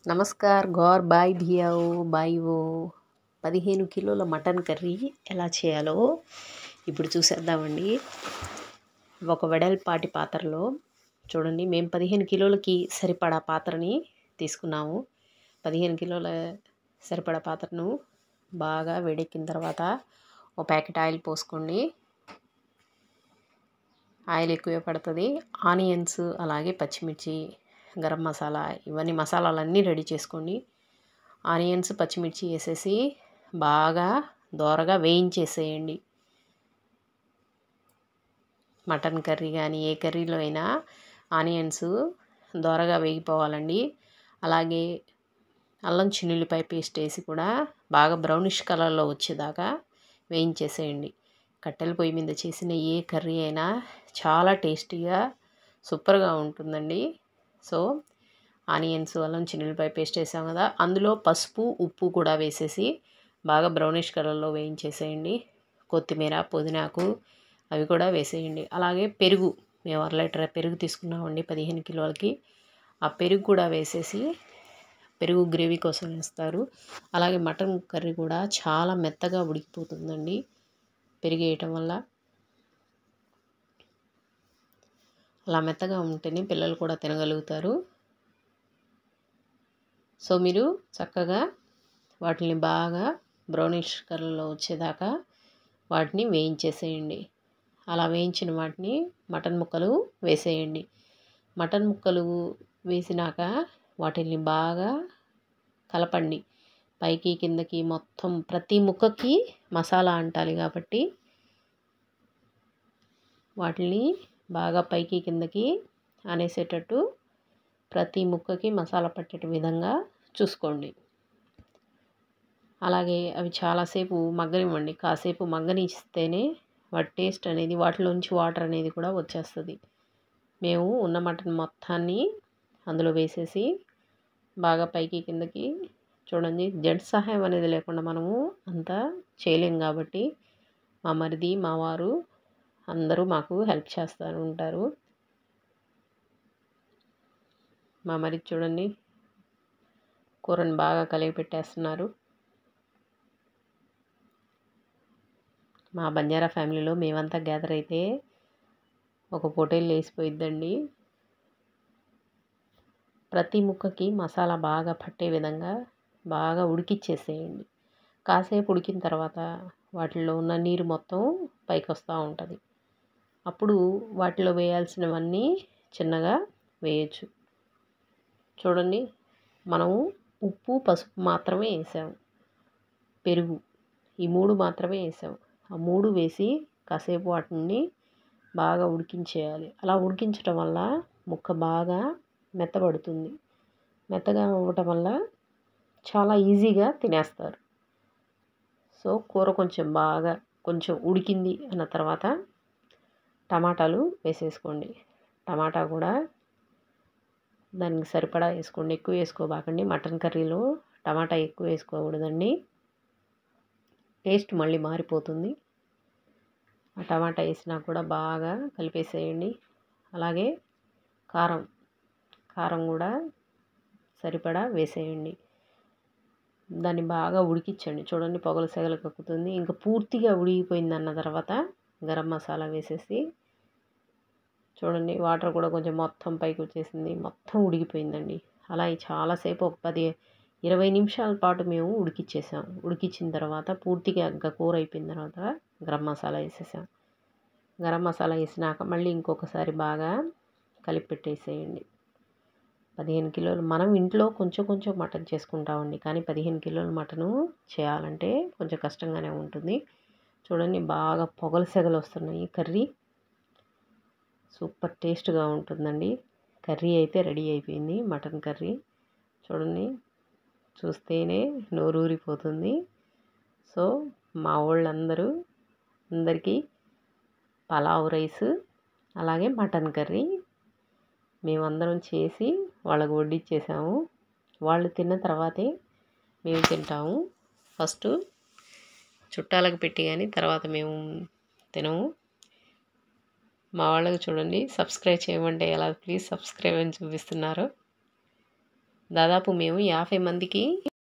నమస్కార్ గౌర్ బాయ్ భియాओ బాయివో 15 కిలోల మటన్ కర్రీ ఎలా చేయాలో ఇప్పుడు చూసేద్దామండి. ఒక వెడల్పాటి పాత్రలో చూడండి, మేము 15 కిలోలకి సరిపడా పాత్రని తీసుకున్నాము. 15 కిలోల సరిపడా పాత్రను బాగా వేడెక్కిన తర్వాత ఒక ప్యాకెట్ ఆయిల్ పోసుకోండి. ఆయిల్ ఎక్కువ పడుతుంది. ఆనియన్స్, అలాగే పచ్చిమిర్చి, గరం మసాలా, ఇవన్నీ మసాలాలన్నీ రెడీ చేసుకోండి. ఆనియన్స్, పచ్చిమిర్చి వేసేసి బాగా దోరగా వేయించేసేయండి. మటన్ కర్రీ కానీ ఏ కర్రీలో అయినా ఆనియన్స్ దోరగా వేగిపోవాలండి. అలాగే అల్లం చిన్నుల్లిపాయ పేస్ట్ వేసి కూడా బాగా బ్రౌనిష్ కలర్లో వచ్చేదాకా వేయించేసేయండి. కట్టెల పొయ్యి మీద చేసిన ఏ కర్రీ అయినా చాలా టేస్టీగా సూపర్గా ఉంటుందండి. సో ఆనియన్స్, అల్లం చిన్నుల్లిపాయ పేస్ట్ వేసాం కదా, అందులో పసుపు, ఉప్పు కూడా వేసేసి బాగా బ్రౌనిష్ కలర్లో వేయించేసేయండి. కొత్తిమీర, పుదీనాకు అవి కూడా వేసేయండి. అలాగే పెరుగు, మేము 1 లీటర్ పెరుగు తీసుకున్నామండి 15 కిలోలకి. ఆ పెరుగు కూడా వేసేసి, పెరుగు గ్రేవీ కోసం వేస్తారు. అలాగే మటన్ కర్రీ కూడా చాలా మెత్తగా ఉడికిపోతుందండి పెరుగు వేయటం వల్ల. అలా మెత్తగా ఉంటేనే పిల్లలు కూడా తినగలుగుతారు. సో మీరు చక్కగా వాటిని బాగా బ్రౌనిష్ కలర్లో వచ్చేదాకా వాటిని వేయించేసేయండి. అలా వేయించిన వాటిని మటన్ ముక్కలు వేసేయండి. మటన్ ముక్కలు వేసినాక వాటిని బాగా కలపండి. పైకి కిందకి మొత్తం ప్రతి ముక్కకి మసాలా అంటాలి కాబట్టి వాటిని బాగా పైకి కిందకి అనేసేటట్టు ప్రతి ముక్కకి మసాలా పట్టే విధంగా చూసుకోండి. అలాగే అవి చాలాసేపు మగ్గనివ్వండి. కాసేపు మగ్గనిస్తేనే వాటి టేస్ట్ అనేది, వాటిలోంచి వాటర్ అనేది కూడా వచ్చేస్తుంది. మేము ఉన్న మటన్ మొత్తాన్ని అందులో వేసేసి బాగా పైకి కిందకి చూడండి. జెంట్స్ సహాయం అనేది లేకుండా మనము అంతా చేయలేం కాబట్టి మా మరిది, మా వారు అందరూ మాకు హెల్ప్ చేస్తూ ఉంటారు. మా మరిది చూడండి కూరని బాగా కలిపి పెట్టేస్తున్నారు. మా బంజారా ఫ్యామిలీలో మేమంతా గ్యాదర్ అయితే ఒక పొటేలు వేసిపోయిద్దండి. ప్రతి ముక్కకి మసాలా బాగా పట్టే విధంగా బాగా ఉడికిచ్చేసేయండి. కాసేపు ఉడికిన తర్వాత వాటిల్లో ఉన్న నీరు మొత్తం పైకి వస్తూ ఉంటుంది. అప్పుడు వాటిలో వేయాల్సినవన్నీ చిన్నగా వేయచ్చు. చూడండి, మనము ఉప్పు, పసుపు మాత్రమే వేసాము, పెరుగు ఈ 3 మాత్రమే వేసాము. ఆ 3 వేసి కాసేపు వాటిని బాగా ఉడికించేయాలి. అలా ఉడికించడం వల్ల ముక్క బాగా మెత్తబడుతుంది. మెత్తగా అవ్వటం వల్ల చాలా ఈజీగా తినేస్తారు. సో కూర కొంచెం ఉడికింది అన్న తర్వాత టమాటాలు వేసేసుకోండి. టమాటా కూడా దానికి సరిపడా వేసుకోండి. ఎక్కువ వేసుకోబాకండి. మటన్ కర్రీలో టమాటా ఎక్కువ వేసుకోకూడదండి, టేస్ట్ మళ్ళీ మారిపోతుంది. ఆ టమాటా వేసినా కూడా బాగా కలిపేసేయండి. అలాగే కారం కూడా సరిపడా వేసేయండి. దాన్ని బాగా ఉడికించండి. చూడండి పొగలు సెగలు కక్కుతుంది. ఇంకా పూర్తిగా ఉడికిపోయిందన్న తర్వాత గరం మసాలా వేసేసి చూడండి, వాటర్ కూడా కొంచెం మొత్తం పైకి వచ్చేసింది, మొత్తం ఉడికిపోయిందండి. అలా చాలాసేపు ఒక 10-20 నిమిషాల పాటు మేము ఉడికిచ్చేసాం. ఉడికించిన తర్వాత పూర్తిగా ఇంకా కూర అయిపోయిన తర్వాత గరం మసాలా వేసేసాం. గరం మసాలా వేసినాక మళ్ళీ ఇంకొకసారి బాగా కలిపి పెట్టేసేయండి. 15 కిలోలు మనం ఇంట్లో కొంచెం మటన్ చేసుకుంటామండి, కానీ 15 కిలోల మటను చేయాలంటే కొంచెం కష్టంగానే ఉంటుంది. చూడండి బాగా పొగలు సెగలు వస్తున్నాయి. కర్రీ సూపర్ టేస్ట్గా ఉంటుందండి. కర్రీ అయితే రెడీ అయిపోయింది. మటన్ కర్రీ చూడండి, చూస్తేనే నోరూరిపోతుంది. సో మా అందరికీ పలావ్ రైస్, అలాగే మటన్ కర్రీ మేమందరం చేసి వాళ్ళకు వడ్డిచ్చేసాము. వాళ్ళు తిన్న తర్వాతే మేము తింటాము. ఫస్ట్ చుట్టాలకు పెట్టి కానీ తర్వాత మేము తినము. మా వాళ్ళకి చూడండి సబ్స్క్రైబ్ చేయమంటే ఎలా ప్లీజ్ సబ్స్క్రైబ్ అని చూపిస్తున్నారు. దాదాపు మేము 50 మందికి